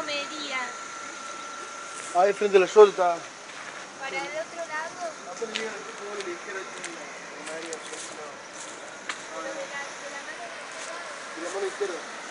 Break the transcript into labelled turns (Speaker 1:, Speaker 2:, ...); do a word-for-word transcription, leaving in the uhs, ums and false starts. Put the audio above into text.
Speaker 1: comería.
Speaker 2: Ahí frente a la suelta.
Speaker 1: Para el otro lado.
Speaker 2: Apenas llega el tipo de la izquierda y tiene la comería.
Speaker 1: Pero de la, de la mano de este lado.
Speaker 2: Y la mano izquierda.